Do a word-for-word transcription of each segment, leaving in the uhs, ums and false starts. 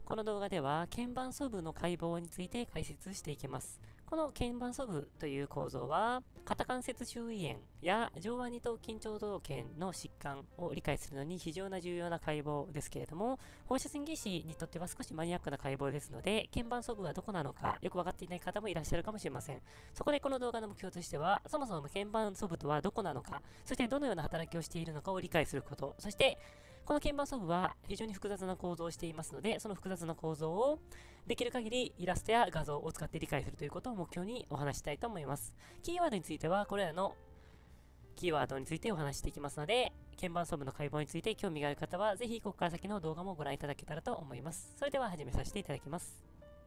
この動画では腱板素部の解剖について解説していきます。この腱板素部という構造は、肩関節周囲炎や上腕二頭筋長頭腱の疾患を理解するのに非常な重要な解剖ですけれども、放射線技師にとっては少しマニアックな解剖ですので、腱板素部はどこなのかよくわかっていない方もいらっしゃるかもしれません。そこでこの動画の目標としては、そもそも腱板素部とはどこなのか、そしてどのような働きをしているのかを理解すること、そしてこの鍵盤素部は非常に複雑な構造をしていますので、その複雑な構造をできる限りイラストや画像を使って理解するということを目標にお話したいと思います。キーワードについてはこれらのキーワードについてお話していきますので、鍵盤素部の解剖について興味がある方はぜひここから先の動画もご覧いただけたらと思います。それでは始めさせていただきます。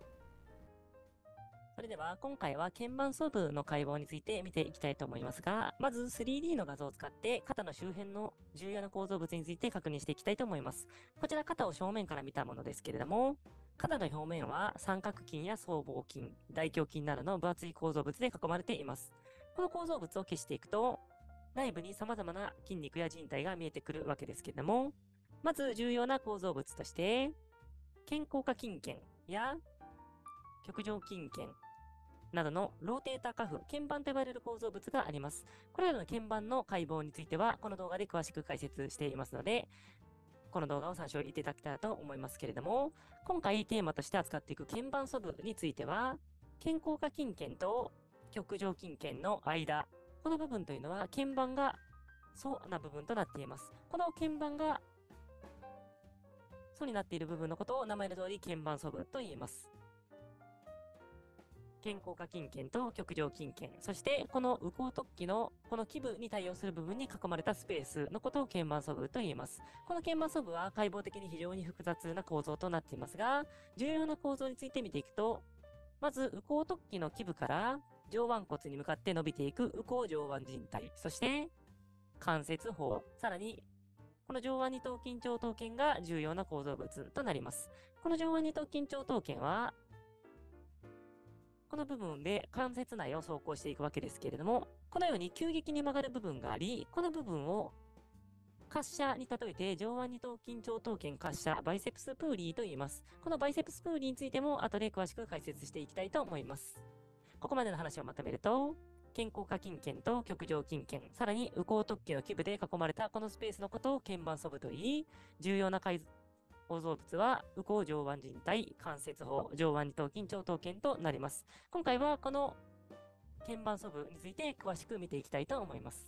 それでは今回は鍵盤素部の解剖について見ていきたいと思いますが、まず スリーディー の画像を使って肩の周辺の重要な構造物について確認していきたいと思います。こちら肩を正面から見たものですけれども、肩の表面は三角筋や僧帽筋、大胸筋などの分厚い構造物で囲まれています。この構造物を消していくと、内部に様々な筋肉や靭帯が見えてくるわけですけれども、まず重要な構造物として、肩甲下筋腱や棘上筋腱、などのローテーターカフ、鍵盤と呼ばれる構造物があります。これらの鍵盤の解剖については、この動画で詳しく解説していますので、この動画を参照いただけたらと思いますけれども、今回テーマとして扱っていく鍵盤素部については、肩甲下筋腱と棘上筋腱の間、この部分というのは鍵盤が層な部分となっています。この鍵盤が層になっている部分のことを名前の通り鍵盤素部と言います。肩甲下筋腱と棘上筋腱、そしてこの右後突起のこの基部に対応する部分に囲まれたスペースのことを鍵盤素部と言います。この鍵盤素部は解剖的に非常に複雑な構造となっていますが、重要な構造について見ていくと、まず右後突起の基部から上腕骨に向かって伸びていく右後上腕靭帯、そして関節包、さらにこの上腕二頭筋長頭腱が重要な構造物となります。この上腕二頭筋長頭腱はこの部分で関節内を走行していくわけですけれども、このように急激に曲がる部分があり、この部分を滑車に例えて上腕二頭筋長頭腱滑車バイセプスプーリーと言います。このバイセプスプーリーについても後で詳しく解説していきたいと思います。ここまでの話をまとめると、肩甲下筋腱と棘上筋腱、さらに右後突起の基部で囲まれたこのスペースのことを鍵盤素部といい、重要な構造物は右後上腕靭帯、関節包、上腕二頭筋長頭腱となります。今回はこの鍵盤素部について詳しく見ていきたいと思います。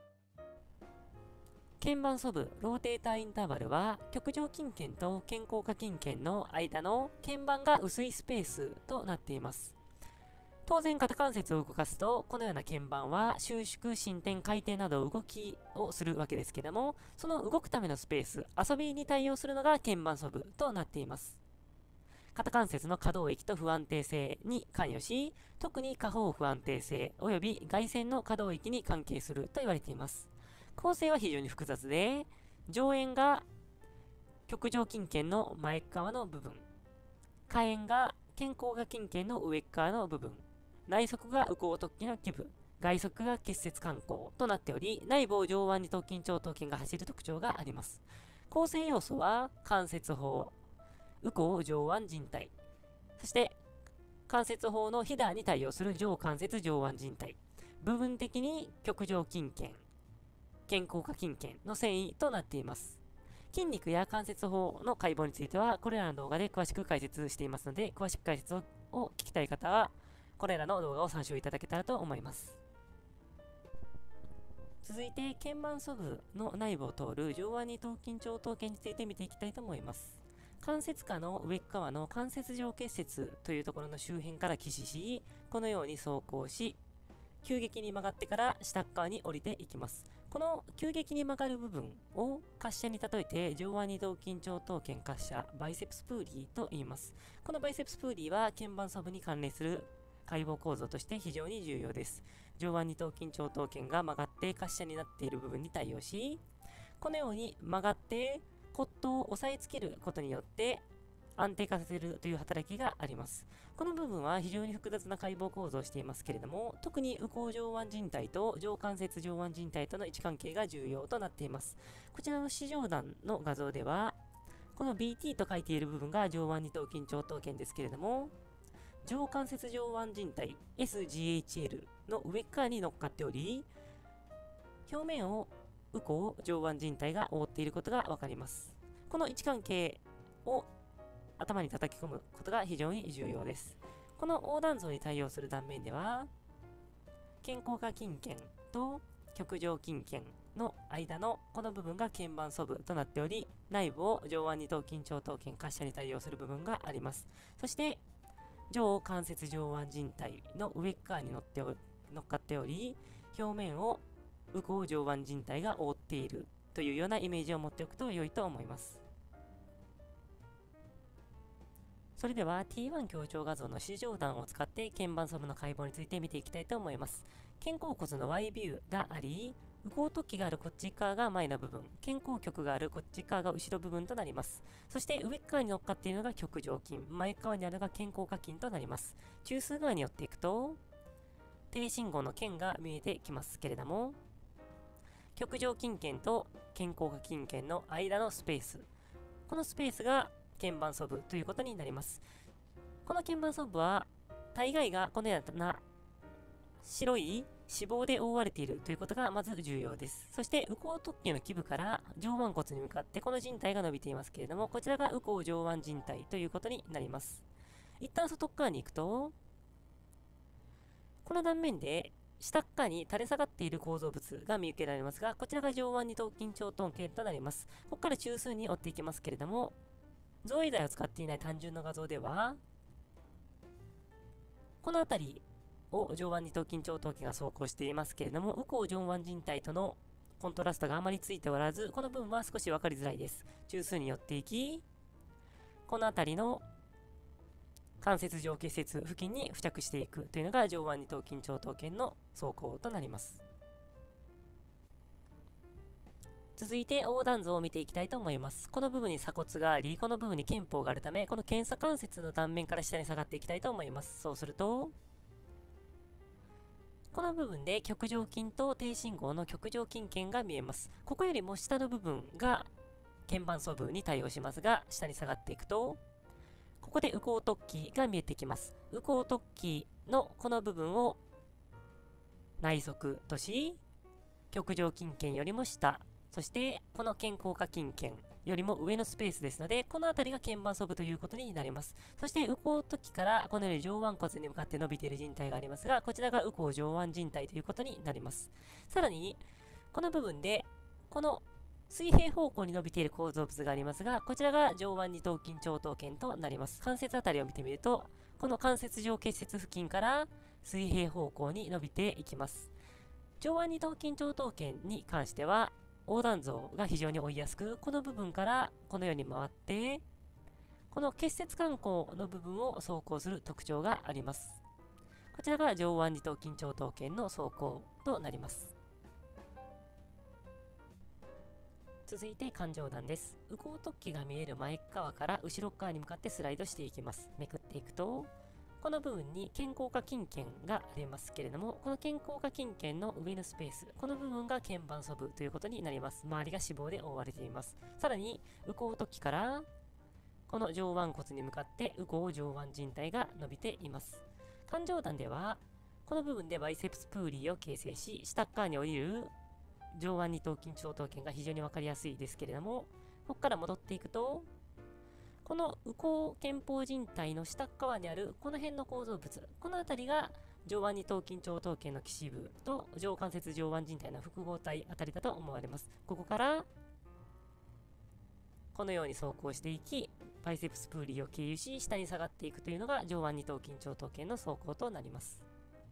鍵盤素部、ローテーターインターバルは、棘上筋腱と肩甲下筋腱の間の鍵盤が薄いスペースとなっています。当然、肩関節を動かすと、このような鍵盤は収縮、伸展、回転など動きをするわけですけども、その動くためのスペース、遊びに対応するのが鍵盤素部となっています。肩関節の可動域と不安定性に関与し、特に下方不安定性及び外旋の可動域に関係すると言われています。構成は非常に複雑で、上縁が棘上筋腱の前側の部分、下縁が肩甲下筋腱の上側の部分、内側が右後突起の基部、外側が結節関孔となっており、内部を上腕二頭筋長頭腱が走る特徴があります。構成要素は関節包、右後上腕靭帯、そして関節包のヒダに対応する上関節上腕靭帯、部分的に棘上筋腱、肩甲下筋腱の繊維となっています。筋肉や関節包の解剖については、これらの動画で詳しく解説していますので、詳しく解説を聞きたい方は、これらの動画を参照いただけたらと思います。続いて、鍵盤素部の内部を通る上腕二頭筋長頭腱について見ていきたいと思います。関節下の上側の関節上結節というところの周辺から起始し、このように走行し、急激に曲がってから下側に降りていきます。この急激に曲がる部分を滑車に例えて上腕二頭筋長頭腱滑車バイセプスプーリーと言います。このバイセプスプーリーは鍵盤素部に関連する解剖構造として非常に重要です。上腕二頭筋長頭腱が曲がって滑車になっている部分に対応し、このように曲がって骨頭を押さえつけることによって安定化させるという働きがあります。この部分は非常に複雑な解剖構造をしていますけれども、特に右後上腕靭帯と上関節上腕靭帯との位置関係が重要となっています。こちらの視上段の画像では、ここの ビーティー と書いている部分が上腕二頭筋長頭腱ですけれども、上関節上腕靭帯 エスジーエイチエル の上側に乗っかっており、表面を右後上腕靭帯が覆っていることがわかります。この位置関係を頭に叩き込むことが非常に重要です。この横断像に対応する断面では、肩甲下筋腱と極上筋腱の間のこの部分が腱板素部となっており、内部を上腕二頭筋長頭腱滑車に対応する部分があります。そして、上関節上腕靭帯の上側に乗ってお乗っかっており、表面を右後上腕靭帯が覆っているというようなイメージを持っておくと良いと思います。それでは ティーワン 強調画像の視上段を使って腱板素部の解剖について見ていきたいと思います。肩甲骨の Y ビューがあり、右後突起があるこっち側が前の部分、肩甲極があるこっち側が後ろ部分となります。そして上側に乗っかっているのが極上筋、前側にあるのが肩甲下筋となります。中枢側に寄っていくと、低信号の腱が見えてきますけれども、極上筋腱と肩甲下筋腱の間のスペース、このスペースが腱板素部ということになります。この腱板素部は大概がこのような白い脂肪で覆われているということがまず重要です。そして右後突起の基部から上腕骨に向かってこの靭帯が伸びていますけれども、こちらが右後上腕靭帯ということになります。一旦外側に行くと、この断面で下側に垂れ下がっている構造物が見受けられますが、こちらが上腕二頭筋長頭腱となります。ここから中枢に追っていきますけれども、造影剤を使っていない単純な画像では、この辺りを上腕二頭筋長頭腱が走行していますけれども、右後上腕靭帯とのコントラストがあまりついておらず、この部分は少し分かりづらいです。中枢に寄っていき、この辺りの関節上結節付近に付着していくというのが上腕二頭筋長頭腱の走行となります。続いて横断像を見ていきたいと思います。この部分に鎖骨があり、この部分に肩峰があるため、この肩鎖関節の断面から下に下がっていきたいと思います。そうすると、この部分で極上筋と低信号の極上筋腱が見えます。ここよりも下の部分が腱板素部に対応しますが、下に下がっていくと、ここで右後突起が見えてきます。右後突起のこの部分を内側とし、極上筋腱よりも下、そしてこの肩甲下筋腱よりも上のスペースですので、この辺りが腱板素部ということになります。そして右後突起からこのように上腕骨に向かって伸びている靭帯がありますが、こちらが右後上腕靭帯ということになります。さらに、この部分で、この水平方向に伸びている構造物がありますが、こちらが上腕二頭筋長頭腱となります。関節あたりを見てみると、この関節上結節付近から水平方向に伸びていきます。上腕二頭筋長頭腱に関しては、横断像が非常に追いやすく、この部分からこのように回って、この結節関口の部分を走行する特徴があります。こちらが上腕二頭筋長頭腱の走行となります。続いて環状段です。右後突起が見える前側から後ろ側に向かってスライドしていきます。めくっていくと、この部分に肩甲下筋腱がありますけれども、この肩甲下筋腱の上のスペース、この部分が腱板素部ということになります。周りが脂肪で覆われています。さらに、右後突起から、この上腕骨に向かって右後上腕靭帯が伸びています。環状段では、この部分でバイセプスプーリーを形成し、下側に降りる上腕二頭筋長頭腱が非常に分かりやすいですけれども、ここから戻っていくと、この右後肩峰靭帯の下側にあるこの辺の構造物、この辺りが上腕二頭筋長頭腱の基支部と上関節上腕靭帯の複合体あたりだと思われます。ここからこのように走行していき、バイセプスプーリーを経由し下に下がっていくというのが上腕二頭筋長頭腱の走行となります。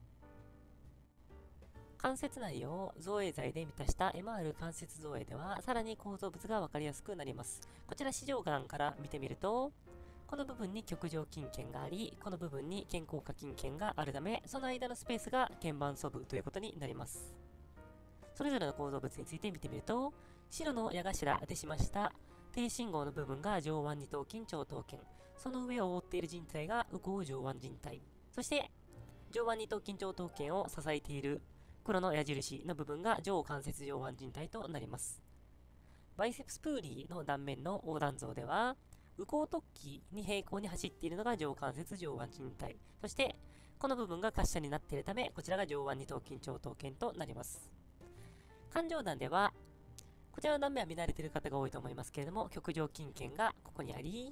関節内を造影剤で満たした エムアール 関節造影では、さらに構造物が分かりやすくなります。こちら視上眼から見てみると、この部分に極上筋腱があり、この部分に肩甲下筋腱があるため、その間のスペースが腱板素部ということになります。それぞれの構造物について見てみると、白の矢頭でしました低信号の部分が上腕二頭筋長頭腱、その上を覆っている靭帯が右後上腕靭帯、そして上腕二頭筋長頭腱を支えている黒の矢印の部分が上関節上腕靭帯となります。バイセプスプーリーの断面の横断像では、 右後突起に平行に走っているのが上関節上腕靭帯。そして、この部分が滑車になっているため、こちらが上腕二頭筋長頭腱となります。環状段では、こちらの段目は見慣れている方が多いと思いますけれども、極上筋腱がここにあり、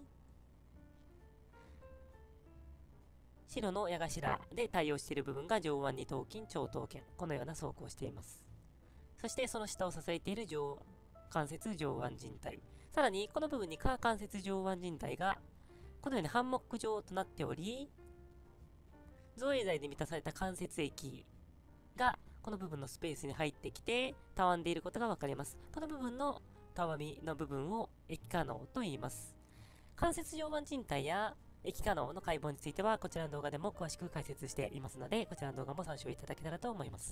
白の矢頭で対応している部分が上腕二頭筋長頭腱。このような走行をしています。そしてその下を支えている上関節上腕靭帯。さらにこの部分に下関節上腕靭帯がこのようにハンモック状となっており、造影剤で満たされた関節液がこの部分のスペースに入ってきてたわんでいることがわかります。この部分のたわみの部分を液化膿と言います。関節上腕靭帯や液化膿の解剖についてはこちらの動画でも詳しく解説していますので、こちらの動画も参照いただけたらと思います。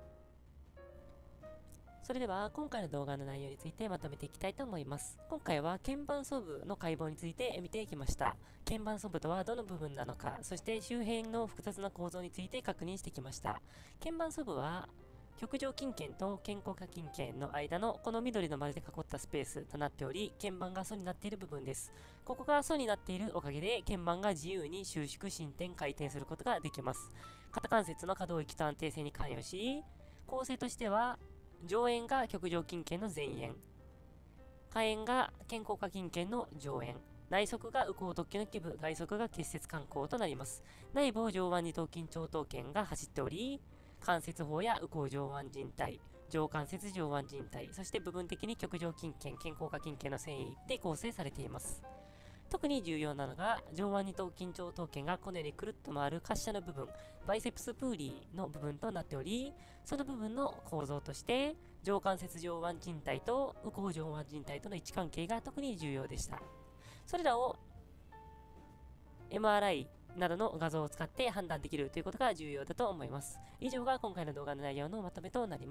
それでは今回の動画の内容についてまとめていきたいと思います。今回は腱板素部の解剖について見ていきました。腱板素部とはどの部分なのか、そして周辺の複雑な構造について確認してきました。腱板素部は極上筋腱と肩甲下筋腱の間のこの緑の丸で囲ったスペースとなっており、腱板が素になっている部分です。ここが素になっているおかげで腱板が自由に収縮、伸展、回転することができます。肩関節の可動域と安定性に関与し、構成としては上縁が極上筋腱の前縁、下縁が肩甲下筋腱の上縁、内側が右後突起の基部、外側が結節関孔となります。内部を上腕二頭筋長頭腱が走っており、関節包や右後上腕靭帯、上関節上腕靭帯、そして部分的に極上筋腱、肩甲下筋腱の繊維で構成されています。特に重要なのが、上腕二頭筋長頭腱がこのようにくるっと回る滑車の部分、バイセプスプーリーの部分となっており、その部分の構造として、上関節上腕靭帯と右後上腕靭帯との位置関係が特に重要でした。それらを エムアールアイ などの画像を使って判断できるということが重要だと思います。以上が今回の動画の内容のまとめとなります。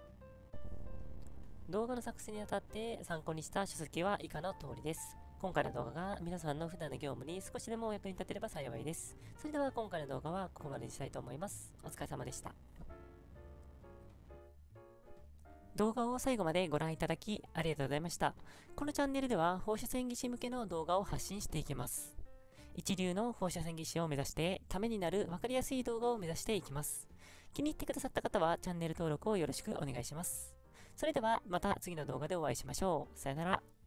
動画の作成にあたって参考にした書籍は以下の通りです。今回の動画が皆さんの普段の業務に少しでもお役に立てれば幸いです。それでは今回の動画はここまでにしたいと思います。お疲れ様でした。動画を最後までご覧いただきありがとうございました。このチャンネルでは放射線技師向けの動画を発信していきます。一流の放射線技師を目指してためになる分かりやすい動画を目指していきます。気に入ってくださった方はチャンネル登録をよろしくお願いします。それではまた次の動画でお会いしましょう。さよなら。